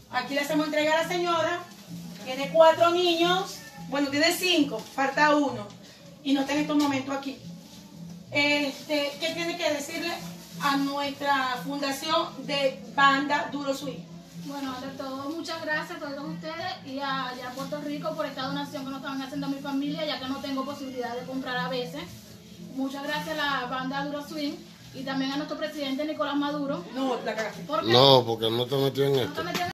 Aquí le hacemos entrega a la señora. Tiene 4 niños. Bueno, tiene 5, falta 1. Y no está en estos momentos aquí. ¿Qué tiene que decirle a nuestra fundación de Banda Duro Swing? Bueno, ante todo, muchas gracias a todos ustedes y a Puerto Rico por esta donación que nos están haciendo a mi familia, ya que no tengo posibilidad de comprar a veces. Muchas gracias a la Banda Duro Swing y también a nuestro presidente Nicolás Maduro. No, la cagaste. No, porque no te metió en esto.